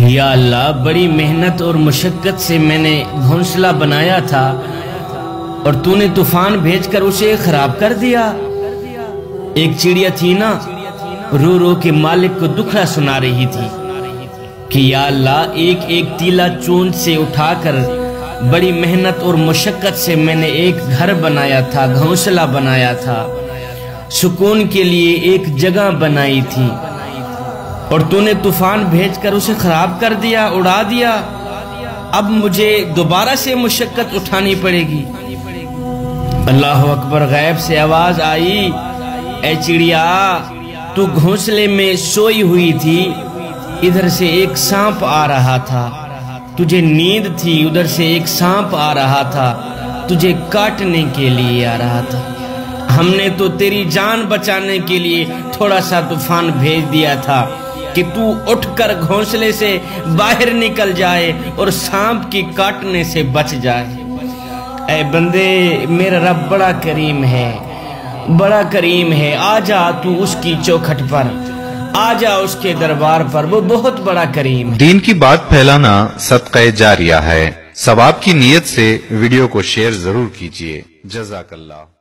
یا اللہ، بڑی محنت اور مشقت سے میں نے گھونسلہ بنایا تھا اور تو نے طوفان بھیج کر اسے خراب کر دیا۔ ایک چڑیا تھی نا، رو رو کے مالک کو دکھڑا سنا رہی تھی کہ یا اللہ، ایک ایک تیلا چون سے اٹھا کر بڑی محنت اور مشقت سے میں نے ایک گھر بنایا تھا، گھونسلہ بنایا تھا، سکون کے لیے ایک جگہ بنائی تھی، اور تو نے طوفان بھیج کر اسے خراب کر دیا، اڑا دیا۔ اب مجھے دوبارہ سے مشقت اٹھانی پڑے گی۔ اللہ اکبر، غیب سے آواز آئی، اے چڑیا، تو گھونسلے میں سوئی ہوئی تھی، ادھر سے ایک سانپ آ رہا تھا، تجھے نیند تھی، ادھر سے ایک سانپ آ رہا تھا، تجھے کاٹنے کے لیے آ رہا تھا۔ ہم نے تو تیری جان بچانے کے لیے تھوڑا سا طوفان بھیج دیا تھا کہ تو اٹھ کر گھونسلے سے باہر نکل جائے اور سانپ کی کاٹنے سے بچ جائے۔ اے بندے، میرا رب بڑا کریم ہے، بڑا کریم ہے، آ جا تو اس کی چوکھٹ پر، آ جا اس کے دربار پر، وہ بہت بڑا کریم ہے۔ دین کی بات پھیلانا صدقہ جاریہ ہے، ثواب کی نیت سے ویڈیو کو شیئر ضرور کیجیے۔ جزاک اللہ۔